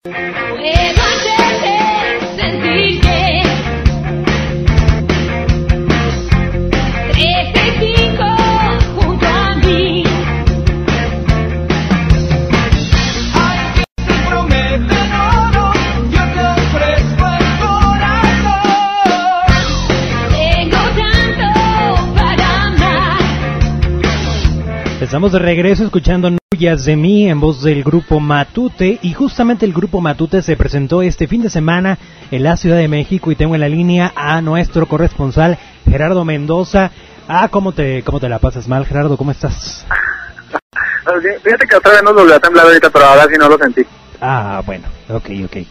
Puedo hacerte sentir que 365 junto a mí. Ay, que te prometen oro, yo te ofrezco el corazón. Tengo tanto para amar. Estamos de regreso escuchando No huyas de mí en voz del grupo Matute, y justamente el grupo Matute se presentó este fin de semana en la Ciudad de México, y tengo en la línea a nuestro corresponsal Gerardo Mendoza. ¿Cómo te la pasas mal, Gerardo? ¿Cómo estás? Fíjate que otra vez nos volvió a temblar ahorita, pero ahora sí no lo sentí. Bueno, ok.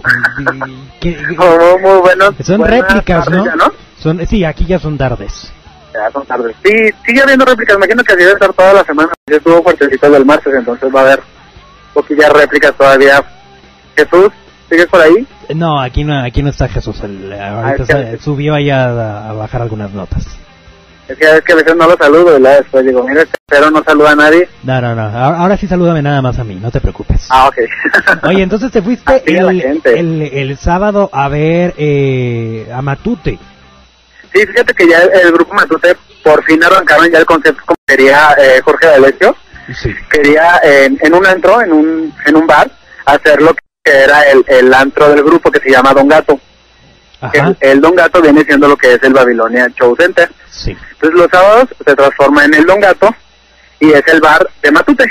Muy buenos. Son réplicas, ¿no? Ya, ¿no? Sí, aquí ya son tardes. Ya son tardes. Sí, sigue habiendo réplicas. Imagino que así debe estar toda la semana. Ya estuvo fuertecito del martes, entonces va a haber poquillas réplicas todavía. Jesús, ¿sigues por ahí? No, aquí no está Jesús. Ahorita subió allá a bajar algunas notas. Es que a veces no lo saludo, ¿verdad? Después digo, mira, pero no saluda a nadie. No. Ahora sí salúdame nada más a mí, no te preocupes. Ok. Oye, entonces te fuiste el sábado a ver a Matute. Sí, fíjate que ya el grupo Matute por fin arrancaron ya el concepto como quería Jorge D'Alessio. Sí. Quería en un antro, en un bar, hacer lo que era el antro del grupo, que se llama Don Gato. El Don Gato viene siendo lo que es el Babilonia Show Center. Sí. Entonces los sábados se transforma en el Don Gato y es el bar de Matute.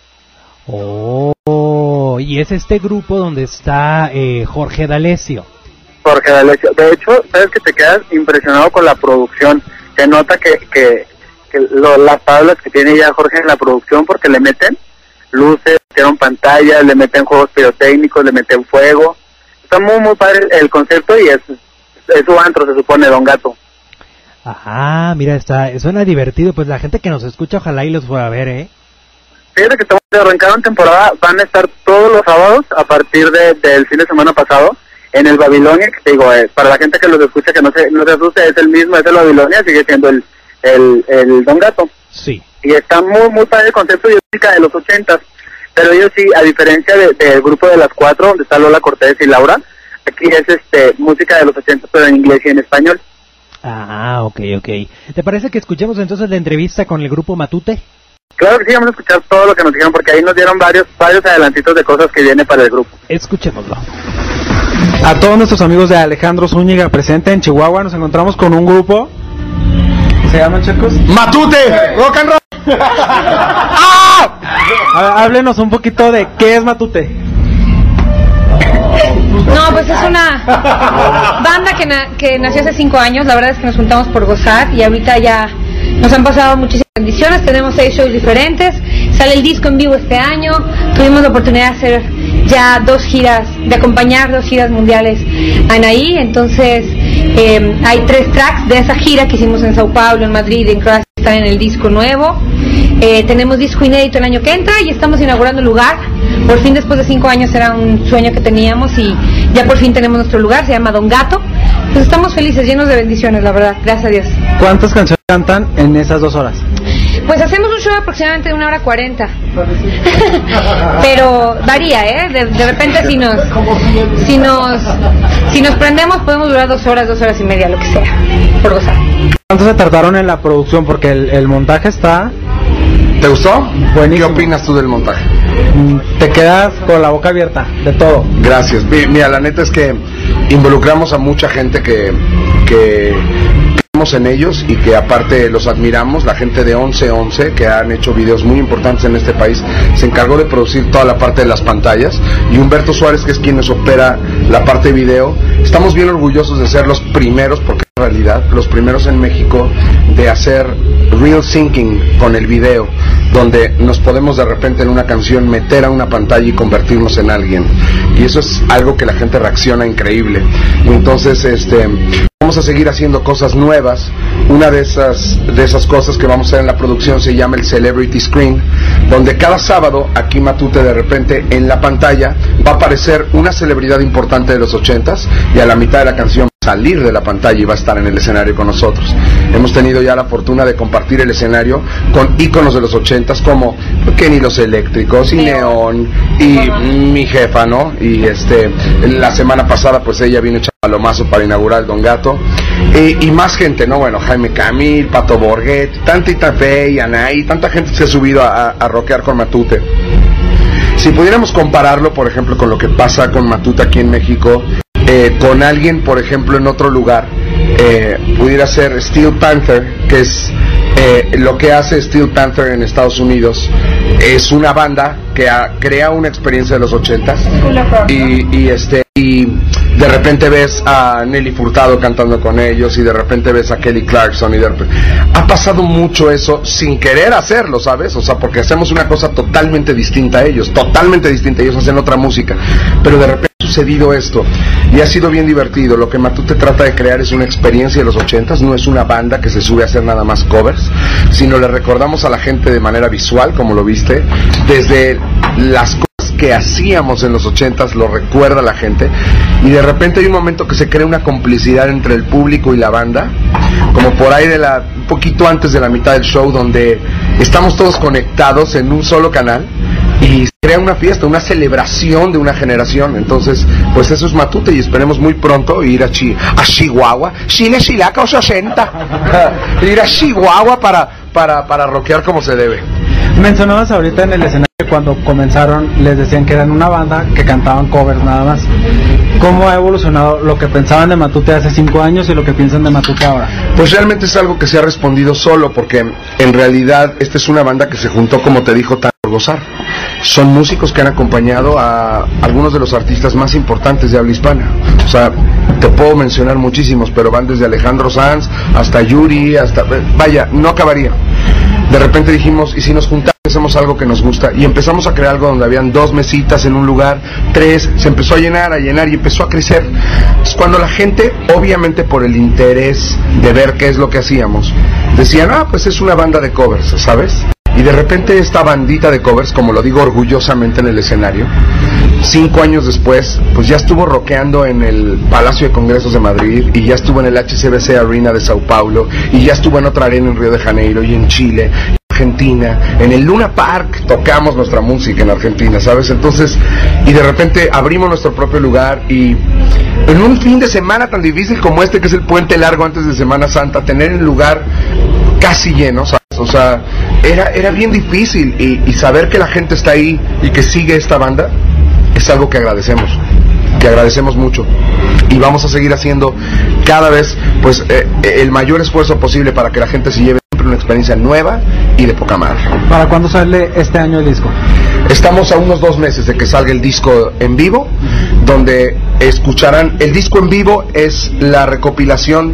Y es este grupo donde está Jorge D'Alessio. Jorge D'Alessio. De hecho, sabes que te quedas impresionado con la producción. Se nota que las tablas que tiene ya Jorge en la producción, porque le meten luces, metieron pantallas, le meten juegos pirotécnicos, le meten fuego. Está muy padre el concepto, y es su antro, se supone, Don Gato. Mira, suena divertido. Pues la gente que nos escucha, ojalá y los fuera a ver, ¿eh? Fíjate que estamos arrancando temporada, van a estar todos los sábados a partir del fin de semana pasado en el Babilonia, que te digo, para la gente que los escucha que no se asuste, es el mismo, es el Babilonia, sigue siendo el Don Gato. Sí. Y está muy padre el concepto y música de los 80s, pero ellos sí, a diferencia del grupo de las 4, donde está Lola Cortés y Laura, aquí es música de los 80s, pero en inglés y en español. Ok. ¿Te parece que escuchemos entonces la entrevista con el grupo Matute? Claro que sí, vamos a escuchar todo lo que nos dijeron, porque ahí nos dieron varios adelantitos de cosas que viene para el grupo. Escuchémoslo. A todos nuestros amigos de Alejandro Zúñiga presente en Chihuahua, nos encontramos con un grupo. ¿Se llaman, chicos? ¡Matute! ¡Rock and roll! Háblenos un poquito de qué es Matute. No, pues es una banda que nació hace 5 años. La verdad es que nos juntamos por gozar, y ahorita ya nos han pasado muchísimas bendiciones. Tenemos 6 shows diferentes, sale el disco en vivo este año. Tuvimos la oportunidad de hacer ya 2 giras, de acompañar 2 giras mundiales a Anaí. Entonces hay 3 tracks de esa gira que hicimos en Sao Paulo, en Madrid, en Croacia, están en el disco nuevo. Tenemos disco inédito el año que entra y estamos inaugurando el lugar. Por fin, después de 5 años, era un sueño que teníamos y ya por fin tenemos nuestro lugar, se llama Don Gato. Pues estamos felices, llenos de bendiciones, la verdad, gracias a Dios. ¿Cuántas canciones cantan en esas 2 horas? Pues hacemos un show de aproximadamente de 1:40. Pero varía, de repente si nos prendemos podemos durar 2 horas, 2 horas y media, lo que sea, por gozar. ¿Cuánto se tardaron en la producción? Porque el montaje está... ¿Te gustó? Buenísimo. ¿Qué opinas tú del montaje? Te quedas con la boca abierta de todo. Gracias. Mira, la neta es que involucramos a mucha gente que creemos en ellos y que aparte los admiramos. La gente de 1111, que han hecho videos muy importantes en este país, se encargó de producir toda la parte de las pantallas, y Humberto Suárez, que es quien nos opera la parte de video. Estamos bien orgullosos de ser los primeros, porque en realidad los primeros en México de hacer real syncing con el video, donde nos podemos de repente en una canción meter a una pantalla y convertirnos en alguien, y eso es algo que la gente reacciona increíble. Entonces vamos a seguir haciendo cosas nuevas. Una de esas cosas que vamos a hacer en la producción se llama el Celebrity Screen, donde cada sábado aquí Matute de repente en la pantalla va a aparecer una celebridad importante de los 80s, y a la mitad de la canción salir de la pantalla y va a estar en el escenario con nosotros. Hemos tenido ya la fortuna de compartir el escenario con íconos de los 80s como Kenny Los Eléctricos y Neón y mi jefa, ¿no? Y la semana pasada pues ella vino echando palomazo para inaugurar el Don Gato, y más gente, ¿no? Bueno, Jaime Camil, Pato Borghet, tanta Fe y Anaí, tanta gente se ha subido a rockear con Matute. Si pudiéramos compararlo, por ejemplo, con lo que pasa con Matute aquí en México, con alguien, por ejemplo, en otro lugar, pudiera ser Steel Panther, que es lo que hace Steel Panther en Estados Unidos. Es una banda que crea una experiencia de los 80s y de repente ves a Nelly Furtado cantando con ellos, y de repente ves a Kelly Clarkson, y ha pasado mucho eso sin querer hacerlo, ¿sabes? O sea, porque hacemos una cosa totalmente distinta a ellos, ellos hacen otra música, pero de repente ha sucedido esto y ha sido bien divertido. Lo que Matute trata de crear es una experiencia de los 80s, no es una banda que se sube a hacer nada más covers, sino le recordamos a la gente de manera visual, como lo viste, desde las cosas que hacíamos en los 80s, lo recuerda la gente, y de repente hay un momento que se crea una complicidad entre el público y la banda, como por ahí un poquito antes de la mitad del show, donde estamos todos conectados en un solo canal y se crea una fiesta, una celebración de una generación. Entonces, pues eso es Matute, y esperemos muy pronto ir a Chihuahua, Chile, Chilaca o 60, ir a Chihuahua para rockear como se debe. Mencionabas ahorita en el escenario que cuando comenzaron les decían que eran una banda que cantaban covers nada más. ¿Cómo ha evolucionado lo que pensaban de Matute hace 5 años y lo que piensan de Matute ahora? Pues realmente es algo que se ha respondido solo, porque en realidad esta es una banda que se juntó, como te dijo, por gozar. Son músicos que han acompañado a algunos de los artistas más importantes de habla hispana. O sea, te puedo mencionar muchísimos, pero van desde Alejandro Sanz hasta Yuri, vaya, no acabaría. De repente dijimos, ¿y si nos juntamos, hacemos algo que nos gusta? Y empezamos a crear algo donde habían 2 mesitas en un lugar, 3, se empezó a llenar y empezó a crecer. Entonces, cuando la gente, obviamente por el interés de ver qué es lo que hacíamos, decían, pues es una banda de covers, ¿sabes? Y de repente esta bandita de covers, como lo digo orgullosamente en el escenario, 5 años después, pues ya estuvo rockeando en el Palacio de Congresos de Madrid, y ya estuvo en el HSBC Arena de Sao Paulo, y ya estuvo en otra arena en Río de Janeiro, y en Chile, Argentina, en el Luna Park tocamos nuestra música en Argentina, ¿sabes? Entonces, y de repente abrimos nuestro propio lugar, y en un fin de semana tan difícil como este, que es el puente largo antes de Semana Santa, tener el lugar casi lleno, ¿sabes? O sea, era bien difícil, y saber que la gente está ahí y que sigue esta banda es algo que agradecemos mucho, y vamos a seguir haciendo cada vez pues el mayor esfuerzo posible para que la gente se lleve siempre una experiencia nueva y de poca madre. ¿Para cuándo sale este año el disco? Estamos a unos 2 meses de que salga el disco en vivo, donde escucharán, el disco en vivo es la recopilación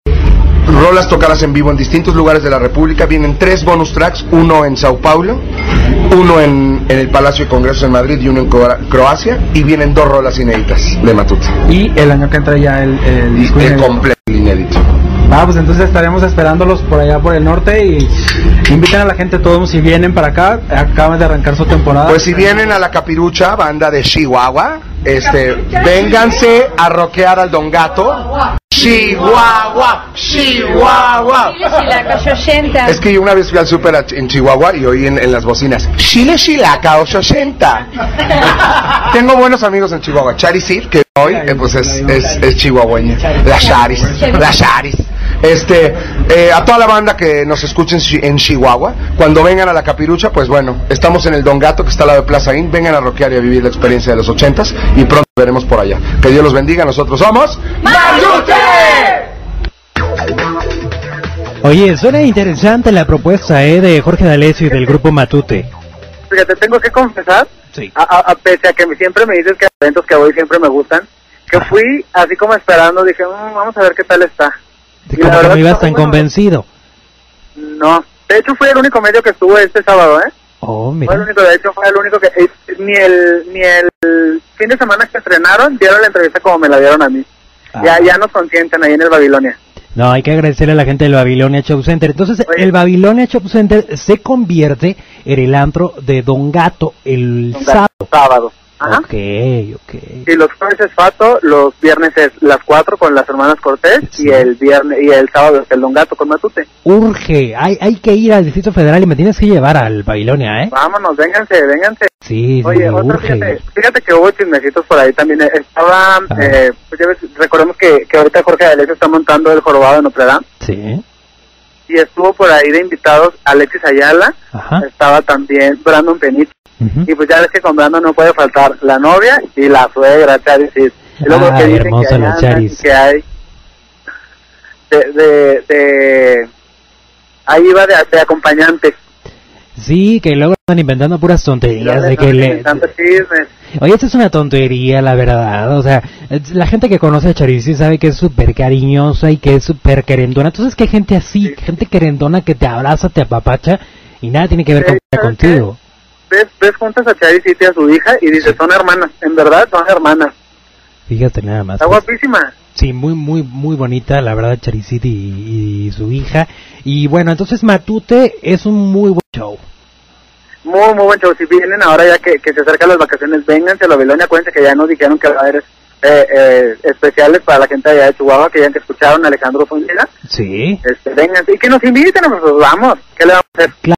rolas tocadas en vivo en distintos lugares de la República. Vienen 3 bonus tracks, uno en Sao Paulo, uno en el Palacio de Congresos en Madrid y uno en Croacia, y vienen 2 rolas inéditas de Matute. Y el año que entra ya el disco completo inédito. Pues entonces estaremos esperándolos por allá por el norte, y inviten a la gente todos, si vienen para acá, acaban de arrancar su temporada. Pues si vienen a la Capirucha, banda de Chihuahua, vénganse a rockear al Don Gato. Chihuahua, Chihuahua. Es que yo una vez fui al súper en Chihuahua y oí en las bocinas Chile Chilaca 880. Tengo buenos amigos en Chihuahua. Charisir, que hoy pues es chihuahueña. La Charis. A toda la banda que nos escuchen en Chihuahua, cuando vengan a la Capirucha, pues bueno, estamos en el Don Gato, que está al lado de Plaza Inn. Vengan a rockear y a vivir la experiencia de los 80s, y pronto veremos por allá. Que Dios los bendiga. Nosotros somos Matute. Oye, suena interesante la propuesta de Jorge D'Alessio y del grupo Matute. Fíjate, tengo que confesar, Sí. pese a que siempre me dices que los eventos que voy siempre me gustan, que fui así como esperando, dije, vamos a ver qué tal está. Y la Como que verdad no ibas está tan muy bueno. convencido. No, de hecho fue el único medio que estuvo este sábado, Oh, Fue el mira. único, de hecho fue el único que ni el fin de semana que estrenaron dieron la entrevista como me la dieron a mí. Ya nos consienten ahí en el Babilonia. No, hay que agradecerle a la gente del Babilonia Show Center. Entonces, Oye. el Babilonia Show Center se convierte en el antro de Don Gato el sábado. Ajá. Ok. Y los jueves es Fato, los viernes es las 4 con las hermanas Cortés Sí. y el sábado es el Don Gato con Matute. Urge, hay que ir al Distrito Federal y me tienes que llevar al Babilonia, ¿eh? Vámonos, vénganse. Sí, Oye, otra, urge. fíjate que hubo chismecitos por ahí también. Estaba, pues ya ves, recordemos que ahorita Jorge D'Alessio está montando el Jorobado de Notre Dame. Sí. Y estuvo por ahí de invitados Alexis Ayala, Ajá. estaba también Brandon Penich. Ujú. Y pues ya ves que con Brandon no puede faltar la novia y la suegra, Charis. Y luego Ay, que dicen hermosa que la andan Charis. y que hay ahí iba de acompañante. Sí, que luego están inventando puras tonterías de que le... Tantos chismes. Oye, esto es una tontería, la verdad. O sea, la gente que conoce a Charisi sabe que es súper cariñosa y que es súper querendona. Entonces, que gente así, Sí. gente querendona que te abraza, te apapacha y nada tiene que ver Sí, ¿sabes contigo. Ves juntas a Charis y a su hija y dices, son hermanas. En verdad, son hermanas. Fíjate nada más. Está guapísima. Sí, muy bonita, la verdad, Charisiti y su hija. Y bueno, entonces Matute es un muy buen show. Muy buen show. Si vienen ahora ya que se acercan las vacaciones, vénganse a la Babilonia. Acuérdense que ya nos dijeron que va a haber especiales para la gente allá de Chihuahua, que ya que escucharon a Alejandro Zúñiga. Sí. Vénganse y que nos inviten, pues vamos. ¿Qué le vamos a hacer? Claro